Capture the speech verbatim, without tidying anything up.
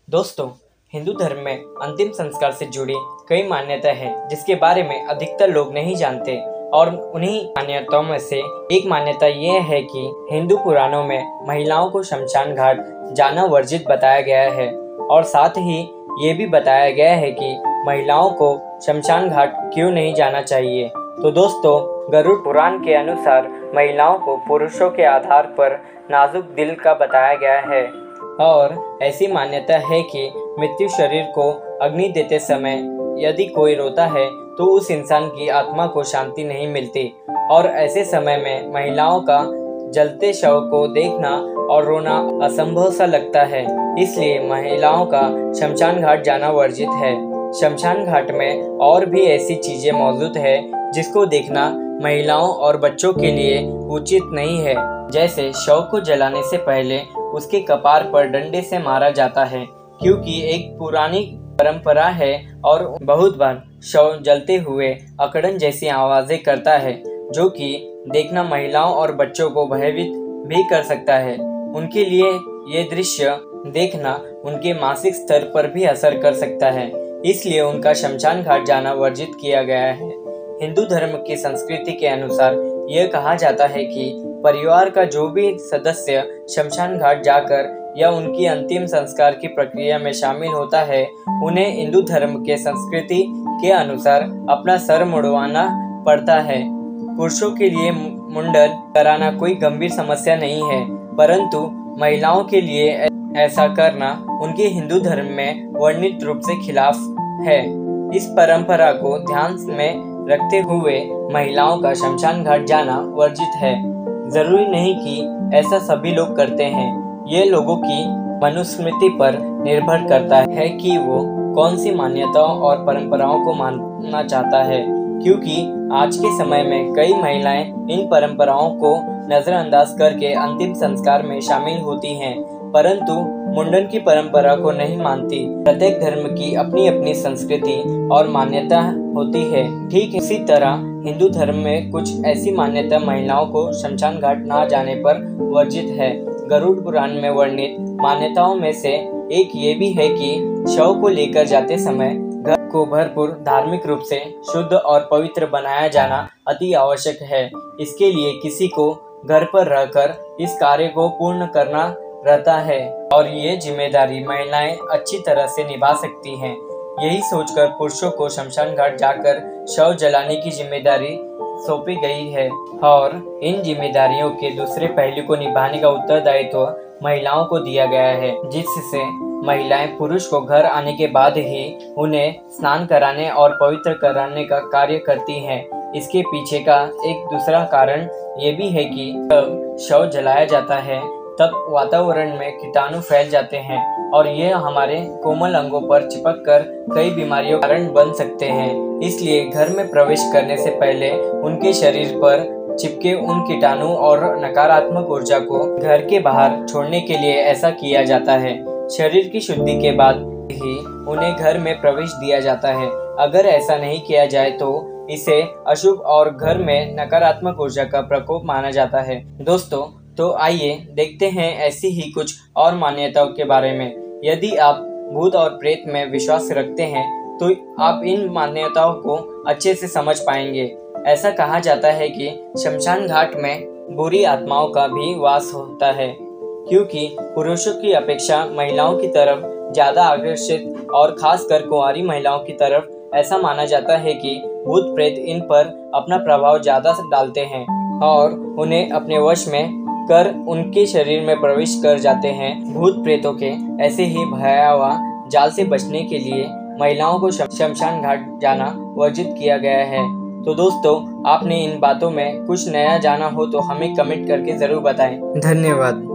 दोस्तों, हिंदू धर्म में अंतिम संस्कार से जुड़ी कई मान्यता है जिसके बारे में अधिकतर लोग नहीं जानते और उन्हीं मान्यताओं में से एक मान्यता ये है कि हिंदू पुराणों में महिलाओं को शमशान घाट जाना वर्जित बताया गया है और साथ ही ये भी बताया गया है कि महिलाओं को शमशान घाट क्यों नहीं जाना चाहिए। तो दोस्तों, गरुड़ पुराण के अनुसार महिलाओं को पुरुषों के आधार पर नाजुक दिल का बताया गया है और ऐसी मान्यता है कि मृत्यु शरीर को अग्नि देते समय यदि कोई रोता है तो उस इंसान की आत्मा को शांति नहीं मिलती और ऐसे समय में महिलाओं का जलते शव को देखना और रोना असंभव सा लगता है। इसलिए महिलाओं का शमशान घाट जाना वर्जित है। शमशान घाट में और भी ऐसी चीजें मौजूद है जिसको देखना महिलाओं और बच्चों के लिए उचित नहीं है। जैसे शव को जलाने से पहले उसके कपार पर डंडे से मारा जाता है, क्योंकि एक पुरानी परंपरा है और बहुत बार शव जलते हुए अकड़न जैसी आवाजें करता है, जो कि देखना महिलाओं और बच्चों को भयभीत भी कर सकता है। उनके लिए ये दृश्य देखना उनके मानसिक स्तर पर भी असर कर सकता है, इसलिए उनका शमशान घाट जाना वर्जित किया गया है। हिंदू धर्म की संस्कृति के अनुसार यह कहा जाता है कि परिवार का जो भी सदस्य शमशान घाट जाकर या उनकी अंतिम संस्कार की प्रक्रिया में शामिल होता है, उन्हें हिंदू धर्म के संस्कृति के अनुसार अपना सर मुड़वाना पड़ता है। पुरुषों के लिए मुंडन कराना कोई गंभीर समस्या नहीं है, परंतु महिलाओं के लिए ऐसा करना उनके हिंदू धर्म में वर्णित रूप से खिलाफ है। इस परंपरा को ध्यान में रखते हुए महिलाओं का शमशान घाट जाना वर्जित है। जरूरी नहीं कि ऐसा सभी लोग करते हैं। ये लोगों की मनुस्मृति पर निर्भर करता है कि वो कौन सी मान्यताओं और परंपराओं को मानना चाहता है, क्योंकि आज के समय में कई महिलाएं इन परंपराओं को नजरअंदाज करके अंतिम संस्कार में शामिल होती हैं, परंतु मुंडन की परंपरा को नहीं मानती। प्रत्येक धर्म की अपनी अपनी संस्कृति और मान्यता होती है। ठीक इसी तरह हिंदू धर्म में कुछ ऐसी मान्यता महिलाओं को शमशान घाट न जाने पर वर्जित है। गरुड़ पुराण में वर्णित मान्यताओं में से एक ये भी है कि शव को लेकर जाते समय घर को भरपूर धार्मिक रूप से शुद्ध और पवित्र बनाया जाना अति आवश्यक है। इसके लिए किसी को घर पर रहकर इस कार्य को पूर्ण करना रहता है और ये जिम्मेदारी महिलाएं अच्छी तरह से निभा सकती हैं। यही सोचकर पुरुषों को शमशान घाट जाकर शव जलाने की जिम्मेदारी सौंपी गई है और इन जिम्मेदारियों के दूसरे पहलू को निभाने का उत्तरदायित्व महिलाओं को दिया गया है, जिससे महिलाएं पुरुष को घर आने के बाद ही उन्हें स्नान कराने और पवित्र कराने का कार्य करती हैं। इसके पीछे का एक दूसरा कारण ये भी है कि जब शव जलाया जाता है तब वातावरण में कीटाणु फैल जाते हैं और ये हमारे कोमल अंगों पर चिपक कर कई बीमारियों का कारण बन सकते हैं। इसलिए घर में प्रवेश करने से पहले उनके शरीर पर चिपके उन कीटाणु और नकारात्मक ऊर्जा को घर के बाहर छोड़ने के लिए ऐसा किया जाता है। शरीर की शुद्धि के बाद ही उन्हें घर में प्रवेश दिया जाता है। अगर ऐसा नहीं किया जाए तो इसे अशुभ और घर में नकारात्मक ऊर्जा का प्रकोप माना जाता है। दोस्तों, तो आइए देखते हैं ऐसी ही कुछ और मान्यताओं के बारे में। यदि आप भूत और प्रेत में विश्वास रखते हैं तो आप इन मान्यताओं को अच्छे से समझ पाएंगे। ऐसा कहा जाता है कि शमशान घाट में बुरी आत्माओं का भी वास होता है, क्योंकि पुरुषों की अपेक्षा महिलाओं की तरफ ज्यादा आकर्षित और खासकर कुंवारी महिलाओं की तरफ ऐसा माना जाता है कि भूत प्रेत इन पर अपना प्रभाव ज्यादा डालते हैं और उन्हें अपने वश में कर उनके शरीर में प्रवेश कर जाते हैं। भूत प्रेतों के ऐसे ही भयावह जाल से बचने के लिए महिलाओं को शमशान घाट जाना वर्जित किया गया है। तो दोस्तों, आपने इन बातों में कुछ नया जाना हो तो हमें कमेंट करके जरूर बताएं। धन्यवाद।